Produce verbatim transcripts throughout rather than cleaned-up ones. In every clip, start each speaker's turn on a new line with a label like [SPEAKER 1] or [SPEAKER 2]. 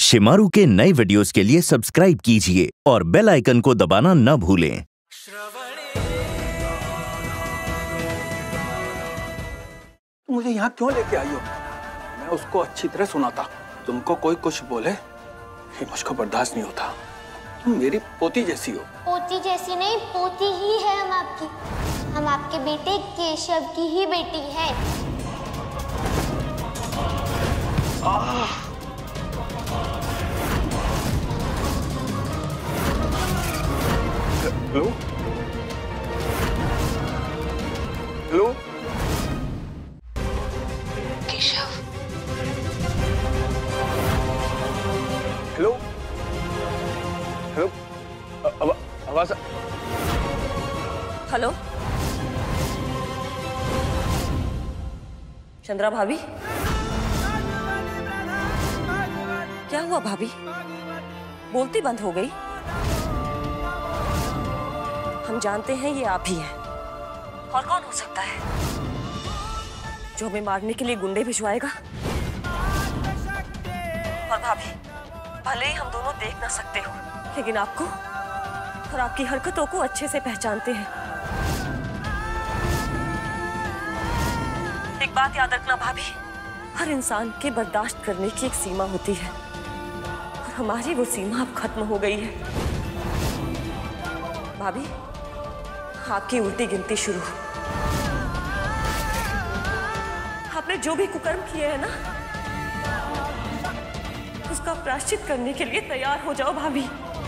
[SPEAKER 1] शेमारू के नए वीडियोस के लिए सब्सक्राइब कीजिए और बेल आइकन को दबाना न भूलें।
[SPEAKER 2] मुझे यहाँ क्यों लेके आई हो? मैं उसको अच्छी तरह सुनाता। तुमको कोई कुछ बोले ये मुझको बर्दाश्त नहीं होता। तुम मेरी पोती जैसी हो।
[SPEAKER 3] पोती जैसी नहीं, पोती ही है हम आपकी। हम आपके बेटे केशव की ही बेटी है।
[SPEAKER 2] Hello hello
[SPEAKER 3] Keshav.
[SPEAKER 2] Hello hello आवाज।
[SPEAKER 4] हेलो चंद्रा भाभी, क्या हुआ भाभी? बोलती बंद हो गई। हम जानते हैं ये आप ही हैं। और कौन हो सकता है जो हमें मारने के लिए गुंडे भिजवाएगा? और भाभी, भले ही हम दोनों देख ना सकते हो, लेकिन आपको और आपकी हरकतों को अच्छे से पहचानते हैं। एक बात याद रखना भाभी, हर इंसान के बर्दाश्त करने की एक सीमा होती है और हमारी वो सीमा अब खत्म हो गई है। भाभी, आपकी उल्टी गिनती शुरू। आपने जो भी कुकर्म किए हैं ना, उसका प्रायश्चित करने के लिए तैयार हो जाओ भाभी।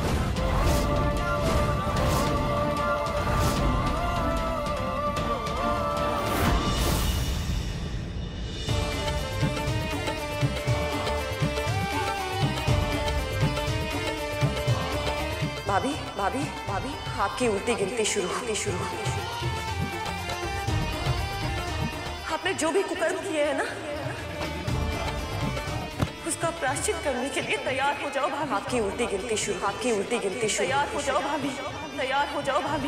[SPEAKER 4] भाभी भाभी भाभी, आपकी उल्टी गिनती शुरू होती शुरू आपने जो भी कुकर्म किए हैं ना, उसका प्रायश्चित करने के लिए तैयार हो जाओ भाभी। आपकी उल्टी गिनती शुरू आपकी उल्टी गिनती शुरू तैयार हो जाओ भाभी, तैयार हो जाओ भाभी।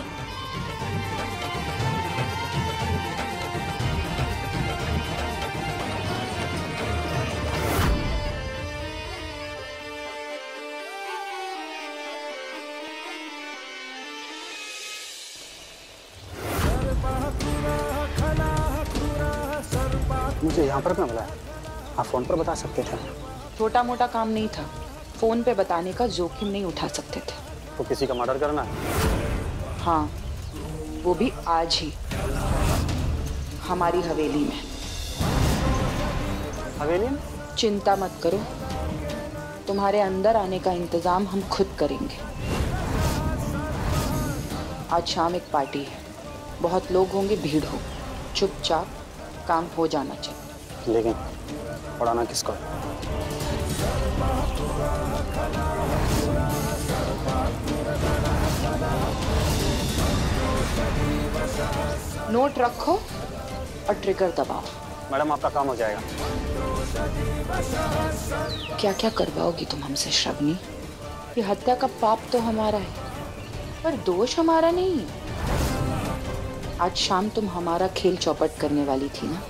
[SPEAKER 2] मुझे यहाँ पर क्यों बुलाया? आप फोन पर बता सकते थे।
[SPEAKER 5] छोटा मोटा काम नहीं था, फोन पे बताने का जोखिम नहीं उठा सकते थे।
[SPEAKER 2] तो किसी का मर्डर करना है?
[SPEAKER 5] हाँ, वो भी आज ही हमारी हवेली में।
[SPEAKER 2] हवेली में?
[SPEAKER 5] चिंता मत करो, तुम्हारे अंदर आने का इंतजाम हम खुद करेंगे। आज शाम एक पार्टी है, बहुत लोग होंगे, भीड़ हो। चुपचाप काम हो जाना चाहिए।
[SPEAKER 2] लेकिन पढ़ाना किसको?
[SPEAKER 5] नोट रखो और ट्रिगर दबाओ।
[SPEAKER 2] मैडम, आपका काम हो जाएगा।
[SPEAKER 5] क्या क्या करवाओगी तुम हमसे श्रवणी? ये हत्या का पाप तो हमारा है, पर दोष हमारा नहीं है। आज शाम तुम हमारा खेल चौपट करने वाली थी ना?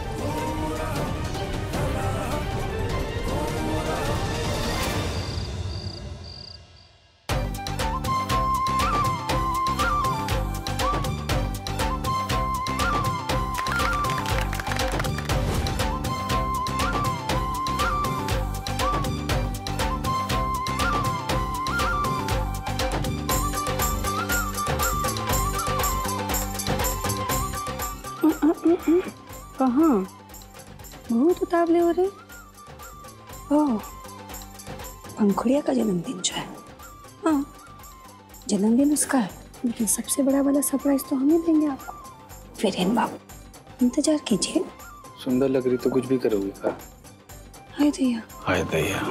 [SPEAKER 6] कहाँ? बहुत उतावले हो रहे। ओह, पंखुड़िया का जन्मदिन जो है। हाँ, जन्मदिन उसका है, लेकिन सबसे बड़ा वाला सरप्राइज तो हम ही देंगे आपको। वीरेन बाबू, इंतजार कीजिए।
[SPEAKER 2] सुंदर लग रही तो कुछ भी करोगी का?
[SPEAKER 6] हाय दैया,
[SPEAKER 2] हाय दैया।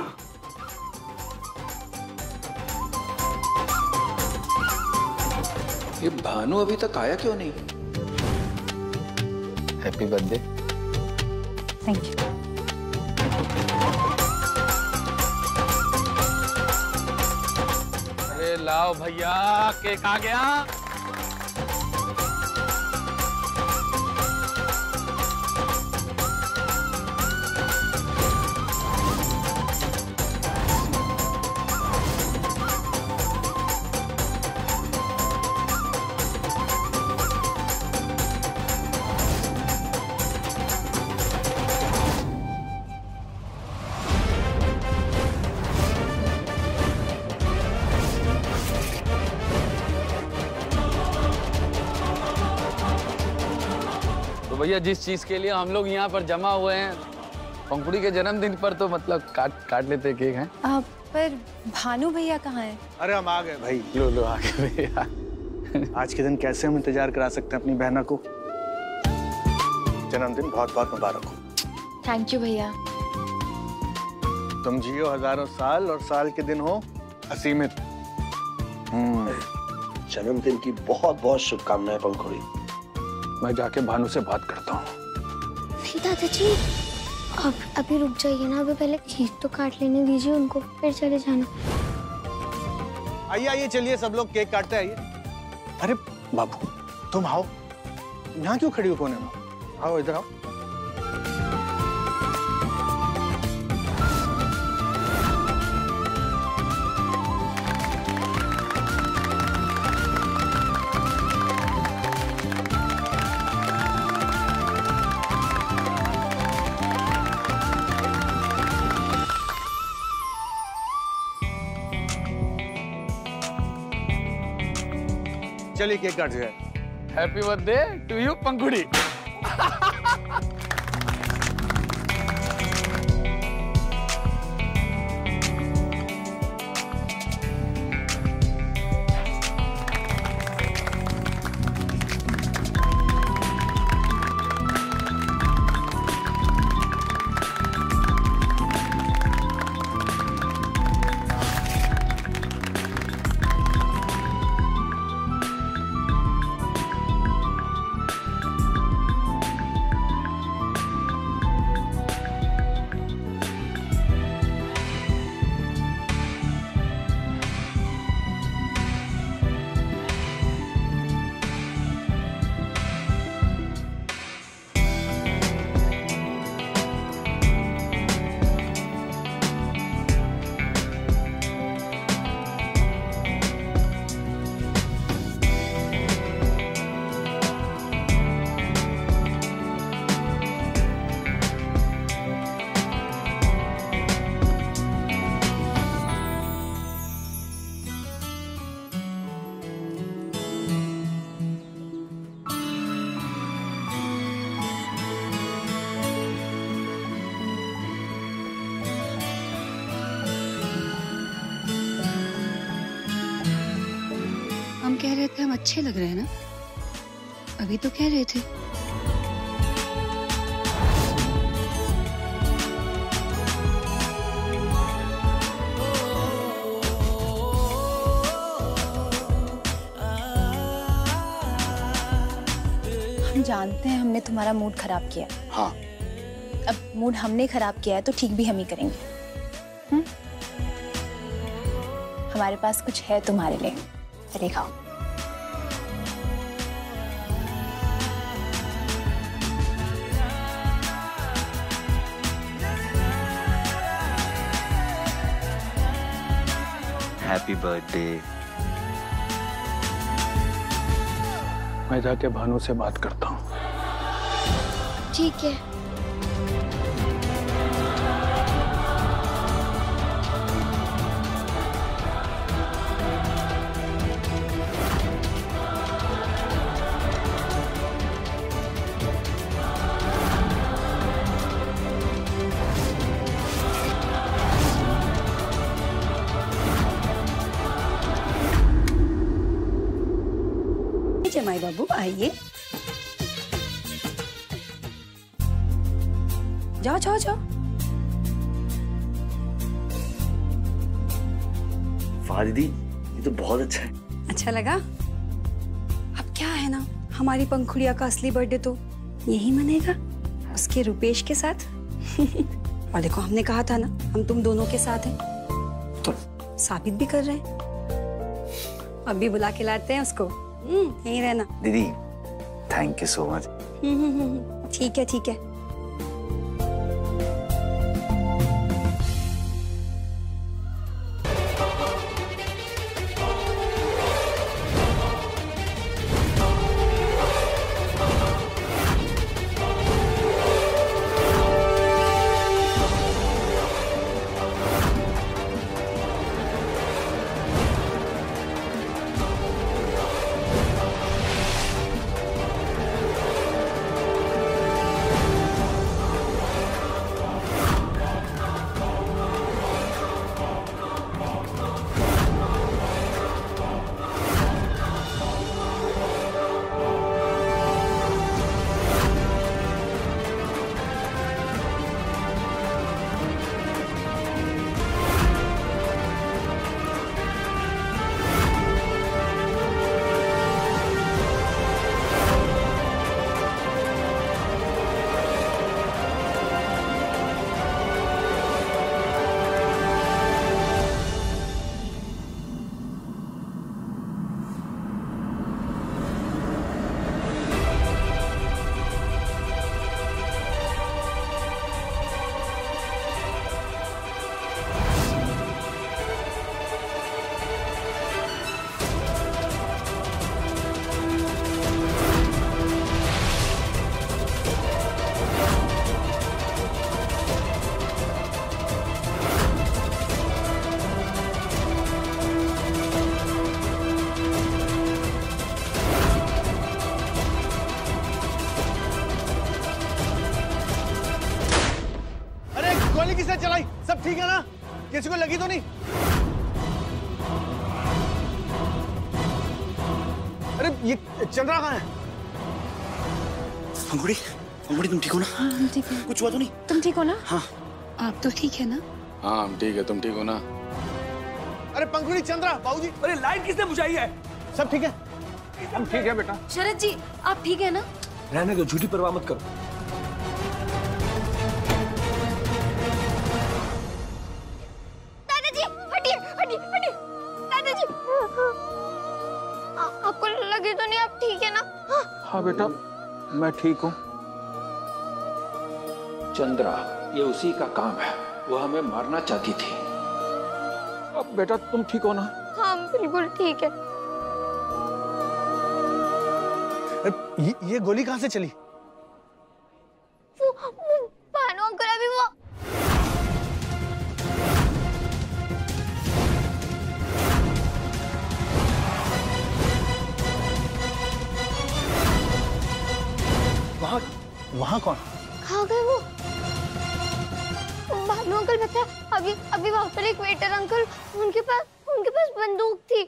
[SPEAKER 7] ये भानु अभी तक आया क्यों नहीं?
[SPEAKER 2] Happy birthday.
[SPEAKER 6] Thank you.
[SPEAKER 7] अरे लाओ भैया, केक आ गया। भैया जिस चीज के लिए हम लोग यहाँ पर जमा हुए हैं, पंखुड़ी के जन्मदिन पर तो मतलब काट काट लेते केक हैं।
[SPEAKER 8] आ, पर भानु भैया कहाँ हैं?
[SPEAKER 2] अरे हम आ गए भाई।
[SPEAKER 7] लो लो आ गए भैया।
[SPEAKER 2] आज के दिन कैसे हम इंतजार करा सकते हैं अपनी बहना को। जन्मदिन बहुत बहुत मुबारक हो।
[SPEAKER 8] थैंक यू भैया।
[SPEAKER 2] तुम जियो हजारों साल और साल के दिन हो असीमित।
[SPEAKER 9] जन्मदिन की बहुत बहुत शुभकामनाएं पंखुड़ी।
[SPEAKER 2] मैं जाके भानु से बात करता हूँ।
[SPEAKER 3] नहीं दादाजी, अब अभी रुक जाइए ना, अभी पहले केक तो काट लेने दीजिए उनको, फिर चले जाना।
[SPEAKER 2] आइए आइए चलिए सब लोग केक काटते आइए। अरे बाबू तुम आओ, यहाँ क्यों खड़ी हो कोने में? आओ इधर आओ। चलिए केक काट जाए।
[SPEAKER 7] Happy birthday to you Pankhudi.
[SPEAKER 6] कह रहे थे हम अच्छे लग रहे हैं ना, अभी तो कह रहे थे।
[SPEAKER 8] हम जानते हैं हमने तुम्हारा मूड खराब किया।
[SPEAKER 9] हाँ।
[SPEAKER 8] अब मूड हमने खराब किया है तो ठीक भी हम ही करेंगे। हुँ? हमारे पास कुछ है तुम्हारे लिए, चलिए खाओ।
[SPEAKER 9] Happy birthday.
[SPEAKER 2] मैं जाके भानु से बात करता हूँ।
[SPEAKER 3] ठीक है।
[SPEAKER 6] जमाई बाबू आइए, जाओ जाओ जाओ।
[SPEAKER 9] वाह दीदी, ये तो बहुत अच्छा है।
[SPEAKER 6] अच्छा लगा? अब क्या है ना, हमारी पंखुड़िया का असली बर्थडे तो यही मनेगा, उसके रुपेश के साथ। और देखो हमने कहा था ना हम तुम दोनों के साथ हैं, तो साबित भी कर रहे हैं। अब भी बुला के लाते हैं उसको। यहीं रहना
[SPEAKER 9] दीदी। Thank you so much.
[SPEAKER 6] ठीक है ठीक है।
[SPEAKER 2] नहीं? अरे ये चंद्रा कहाँ है?
[SPEAKER 9] पंखुड़ी, पंखुड़ी तुम ठीक हो ना?
[SPEAKER 6] हाँ हम ठीक है।
[SPEAKER 9] कुछ हुआ तो नहीं?
[SPEAKER 6] तुम ठीक हो ना?
[SPEAKER 9] हाँ।
[SPEAKER 6] आप तो ठीक है ना?
[SPEAKER 7] हाँ हम ठीक है, तुम ठीक हो ना?
[SPEAKER 2] अरे पंखुड़ी, चंद्रा, बाबूजी, अरे लाइट किसने बुझाई है? सब ठीक है? सब ठीक है बेटा।
[SPEAKER 8] शरद जी आप ठीक है ना?
[SPEAKER 2] रहने दो, झूठी परवाह मत करो।
[SPEAKER 3] दादाजी हटिए हटिए हटिए। दादाजी आपको लगे तो नहीं आप ठीक है ना?
[SPEAKER 2] हाँ बेटा मैं ठीक हूँ।
[SPEAKER 10] चंद्रा, ये उसी का काम है, वो हमें मारना चाहती थी।
[SPEAKER 2] अब बेटा तुम ठीक हो ना?
[SPEAKER 3] हाँ बिल्कुल ठीक है।
[SPEAKER 2] ये, ये गोली कहाँ से चली?
[SPEAKER 3] वो, वो भानु अंकल अभी वो
[SPEAKER 2] वहाँ वहाँ कौन?
[SPEAKER 3] कहाँ गए वो? भानु अंकल बता, अभी अभी वहाँ पर एक वेटर अंकल, उनके पास उनके पास बंदूक थी।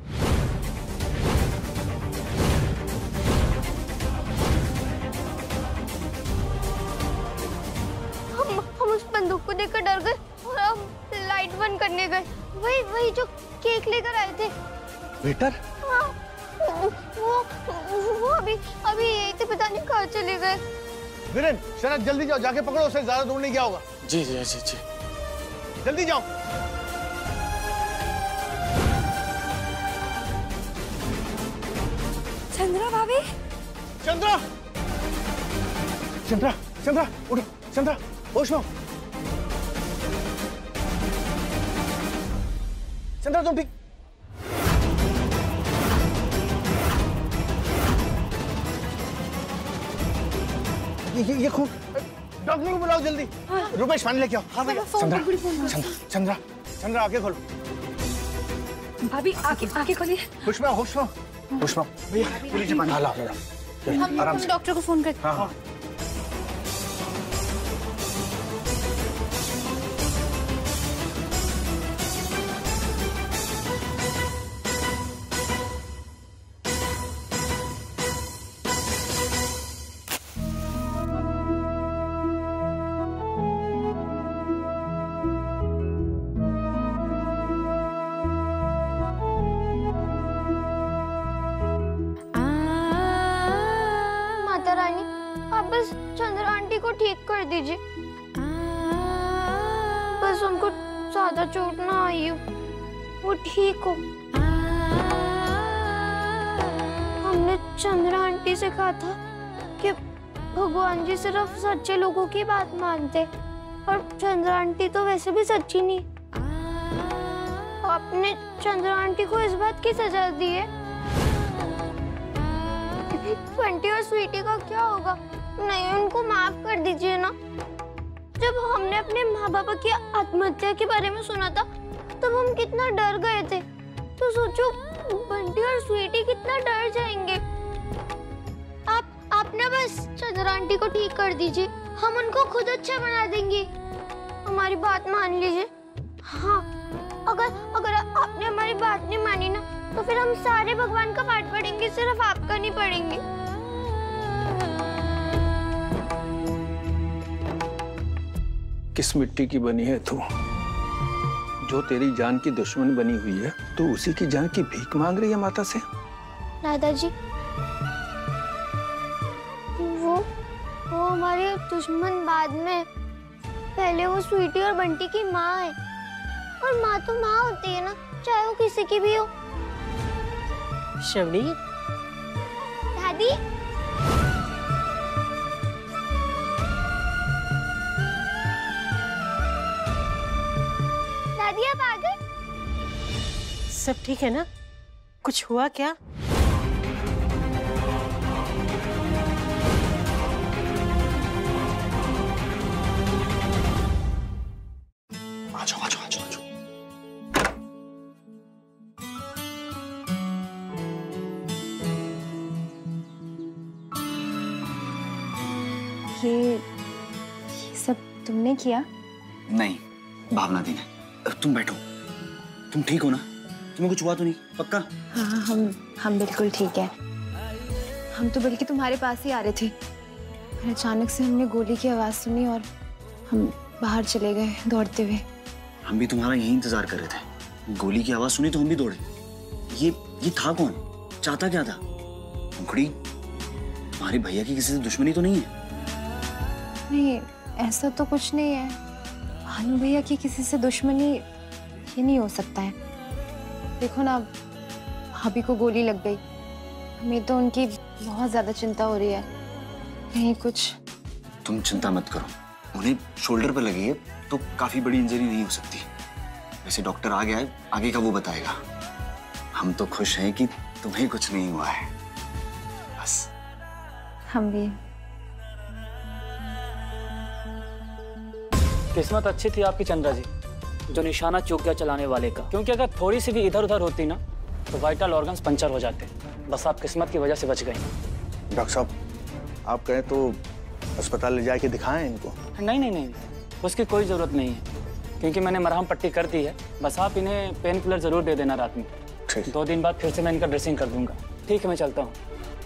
[SPEAKER 3] हम हम उस बंदूक को देखकर डर गए और हम लाइट बंद करने गए। वही वही जो केक लेकर आए थे।
[SPEAKER 2] वेटर?
[SPEAKER 3] हाँ, वो वो अभी अभी यही थे, पता नहीं कहाँ चले गए।
[SPEAKER 2] वीरेन, शरद जल्दी जाओ, जाके पकड़ो उसे, ज्यादा दूर नहीं गया होगा।
[SPEAKER 7] जी जी जी जी
[SPEAKER 2] जल्दी जाओ।
[SPEAKER 8] चंद्रा भाभी।
[SPEAKER 2] चंद्रा, चंद्रा, चंद्रा उठो, चंद्रा होश में। चंद्रा तुम ठीक? ये ये ये खून, डॉक्टर को बुलाओ जल्दी। हाँ। रुपेश पानी लेके आओ। हाँ भैया। चंद्रा, चंद्रा, चंद्रा, चंद्रा आगे खोलो।
[SPEAKER 8] भाभी आगे आगे खोलिए।
[SPEAKER 2] होश में, होश में, होश में। भैया लीजिए पानी। हाँ ला ला।
[SPEAKER 8] हम
[SPEAKER 2] आराम से।
[SPEAKER 8] डॉक्टर को फोन करते हैं।
[SPEAKER 2] हाँ हाँ।
[SPEAKER 3] चंद्रा आंटी को ठीक कर दीजिए, बस उनको ज्यादा चोट ना आई हो, वो ठीक हो। हमने चंद्रा आंटी से कहा था कि भगवान जी सिर्फ सच्चे लोगों की बात मानते, और चंद्रा आंटी तो वैसे भी सच्ची नहीं। आपने चंद्रा आंटी को इस बात की सजा दी है। बंटी और स्वीटी का क्या होगा? नहीं, उनको माफ कर दीजिए ना। जब हमने अपने माँ बाबा की आत्महत्या के बारे में सुना था तब हम कितना डर गए थे, तो सोचो बंटी और स्वीटी कितना डर जाएंगे। आप आप ना बस चंद्रा आंटी को ठीक कर दीजिए, हम उनको खुद अच्छा बना देंगे। हमारी बात मान लीजिए। हाँ, अगर अगर आपने हमारी बात नहीं मानी ना तो फिर हम सारे भगवान का पाठ पढ़ेंगे, सिर्फ आपका नहीं पढ़ेंगे।
[SPEAKER 2] किस मिट्टी की बनी है तू, जो तेरी जान की दुश्मन बनी हुई है, तो उसी की जान की भीख मांग रही है माता से।
[SPEAKER 3] दादाजी, वो वो हमारे दुश्मन बाद में, पहले वो स्वीटी और बंटी की माँ है, और माँ तो माँ होती है ना, चाहे वो किसी की भी हो।
[SPEAKER 11] श्रवणी,
[SPEAKER 3] दादी, दादी आप आ गए?
[SPEAKER 11] सब ठीक है ना? कुछ हुआ क्या?
[SPEAKER 9] आ जाओ, आ जाओ, आ जाओ, आ जाओ।
[SPEAKER 8] ये ये सब तुमने किया?
[SPEAKER 9] नहीं, भावना दी ने। तुम बैठो, तुम ठीक हो ना? तुम्हें कुछ हुआ तो नहीं? पक्का?
[SPEAKER 8] हाँ हाँ हम हम बिल्कुल ठीक है। हम तो बल्कि तुम्हारे पास ही आ रहे थे, फिर अचानक से हमने गोली की आवाज़ सुनी और हम बाहर चले गए दौड़ते हुए।
[SPEAKER 9] हम भी तुम्हारा यही इंतजार कर रहे थे। गोली की आवाज सुनी तो हम भी दौड़े। ये ये था कौन? चाहता क्या था? पंखुड़ी, तुम्हारे भैया की किसी से दुश्मनी तो नहीं है?
[SPEAKER 8] नहीं, ऐसा तो कुछ नहीं है। भानु भैया की किसी से दुश्मनी ये नहीं हो सकता है। देखो ना, भाभी को गोली लग गई। हमें तो उनकी बहुत ज्यादा चिंता हो रही है, कहीं कुछ।
[SPEAKER 9] तुम चिंता मत करो, उन्हें शोल्डर पर लगी है तो काफी बड़ी इंजरी नहीं हो सकती। वैसे डॉक्टर आ गया है, आगे का वो बताएगा। हम तो खुश हैं कि तुम्हें कुछ नहीं हुआ है, बस।
[SPEAKER 8] हम भी।
[SPEAKER 12] किस्मत अच्छी थी आपकी चंद्रा जी, जो निशाना चूक गया चलाने वाले का। क्योंकि अगर थोड़ी सी भी इधर उधर होती ना तो वाइटल ऑर्गन्स पंचर हो जाते। बस आप किस्मत की वजह से बच गए।
[SPEAKER 2] डॉक्टर साहब, आप कहें तो अस्पताल ले जाके दिखाएं इनको?
[SPEAKER 12] नहीं नहीं नहीं, उसकी कोई ज़रूरत नहीं है, क्योंकि मैंने मरहम पट्टी कर दी है। बस आप इन्हें पेन किलर जरूर दे देना रात में। दो दिन बाद फिर से मैं इनका ड्रेसिंग कर दूंगा। ठीक है, मैं चलता हूँ।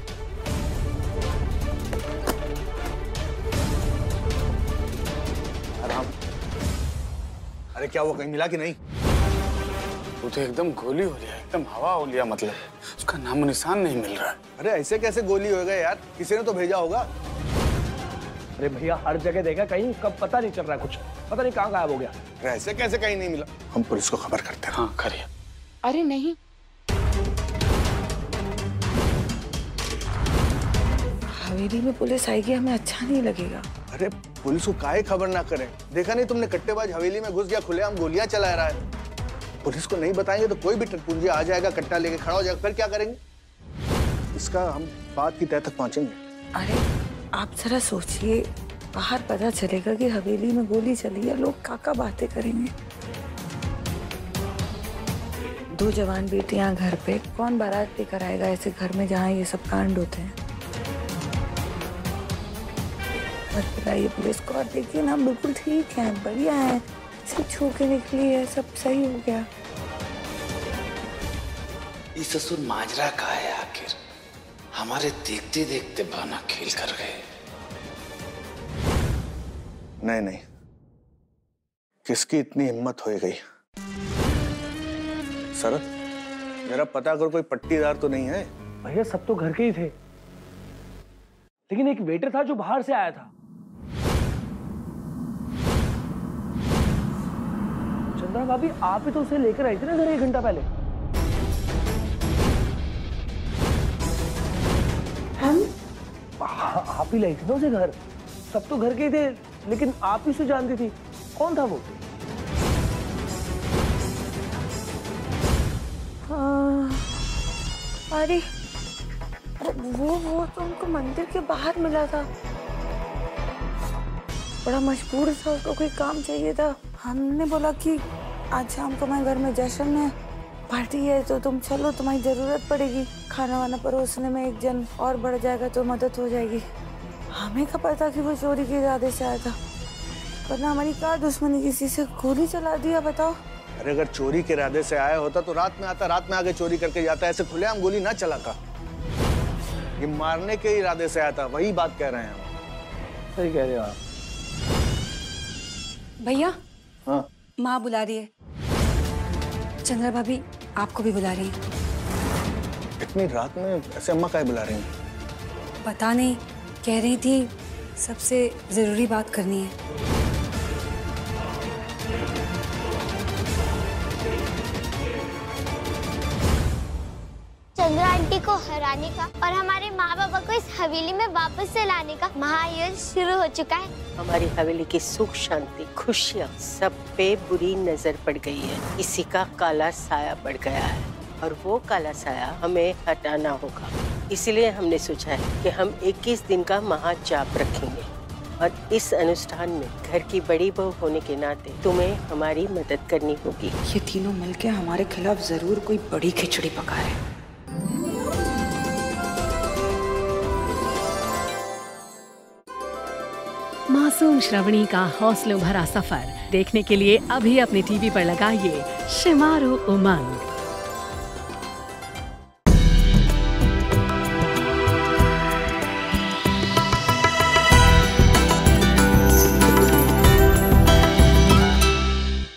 [SPEAKER 2] अरे क्या वो कहीं मिला कि नहीं?
[SPEAKER 7] वो तो एकदम गोली हो लिया, एकदम हवा हो लिया, मतलब उसका नामो निशान नहीं मिल रहा है।
[SPEAKER 2] अरे ऐसे कैसे गोली हो गए यार? किसी ने तो भेजा होगा।
[SPEAKER 13] अरे भैया, हर जगह देखा, कहीं कब पता नहीं चल रहा, कुछ पता नहीं कहाँ गायब हो गया।
[SPEAKER 2] अरे ऐसे कैसे कहीं नहीं मिला? हम पुलिस को खबर करते हैं।
[SPEAKER 7] हाँ करिए।
[SPEAKER 5] अरे नहीं, हवेली में पुलिस आएगी, हमें अच्छा नहीं लगेगा।
[SPEAKER 2] अरे पुलिस को काहे खबर ना करें? देखा नहीं तुमने, कट्टेबाज हवेली में घुस गया, खुलेआम गोलियां चला रहा है। पुलिस को नहीं बताएंगे तो कोई भी टटपुंजी आ जाएगा, कट्टा लेके खड़ा हो जाएगा, फिर क्या करेंगे? इसका हम बात की तह तक पहुंचेंगे।
[SPEAKER 5] अरे आप जरा सोचिए, बाहर पता चलेगा कि हवेली में गोली चली है, लोग काका बातें करेंगे। दो जवान बेटियां घर पे, कौन बारात लेकर आएगा ऐसे घर में जहाँ ये सब कांड होते हैं? ये पुलिस को, और देखिए ना, बिल्कुल ठीक है, बढ़िया है, सिर्फ छू के निकली है, सब सही हो गया।
[SPEAKER 10] ये ससुर माजरा का है आखिर? हमारे देखते देखते बाना खेल कर गए।
[SPEAKER 2] नहीं नहीं, किसकी इतनी हिम्मत हो गई? शरद, मेरा पता कर, कोई पट्टीदार तो नहीं है?
[SPEAKER 13] भैया सब तो घर के ही थे, लेकिन एक वेटर था जो बाहर से आया था। चंद्रा भाभी, आप ही तो उसे लेकर आई थी ना घर एक घंटा पहले।
[SPEAKER 5] हम?
[SPEAKER 13] आप ही लाई थी ना उसे घर। सब तो घर के ही थे, लेकिन आप ही उसे जानती थी। कौन था वो?
[SPEAKER 5] हाँ, अरे वो वो तो उनको मंदिर के बाहर मिला था। बड़ा मजबूर था, उसको कोई काम चाहिए था। हमने बोला कि आज शाम को मैं घर में जश्न है, पार्टी है, तो तुम चलो, तुम्हारी जरूरत पड़ेगी। खाना वाना परोसने में एक जन और बढ़ जाएगा तो मदद हो जाएगी। हमें क्या पता कि वो चोरी के इरादे से आया था, वरना हमारी क्या दुश्मनी, किसी से गोली चला दिया, बताओ।
[SPEAKER 2] अरे अगर चोरी के इरादे से आया होता तो रात में आता, रात में आके चोरी करके जाता, ऐसे खुलेआम गोली ना चलाता। ये मारने के इरादे से आया था, वही बात कह रहे हैं हम।
[SPEAKER 13] सही कह रहे हो आप
[SPEAKER 6] भैया।
[SPEAKER 2] हाँ,
[SPEAKER 6] माँ बुला रही है। चंद्रा भाभी आपको भी बुला रही है।
[SPEAKER 2] इतनी रात में ऐसे अम्मा काहे बुला रही हैं?
[SPEAKER 6] पता नहीं, कह रही थी सबसे जरूरी बात करनी है।
[SPEAKER 3] चंद्रा आंटी को हराने का और हमारे माँ बाबा को इस हवेली में वापस से लाने का महायुद्ध शुरू हो चुका है।
[SPEAKER 11] हमारी हवेली की सुख शांति खुशियाँ सब पे बुरी नजर पड़ गई है। किसी का काला साया पड़ गया है और वो काला साया हमें हटाना होगा। इसलिए हमने सोचा है कि हम इक्कीस दिन का महाजाप रखेंगे और इस अनुष्ठान में घर की बड़ी बहू होने के नाते तुम्हें हमारी मदद करनी होगी।
[SPEAKER 5] ये तीनों मिलके हमारे खिलाफ जरूर कोई बड़ी खिचड़ी पका रहे हैं।
[SPEAKER 8] माँ
[SPEAKER 14] मासूम श्रवणी का हौसलों भरा सफर देखने के लिए अभी अपने टीवी पर लगाइए शेमारू उमंग।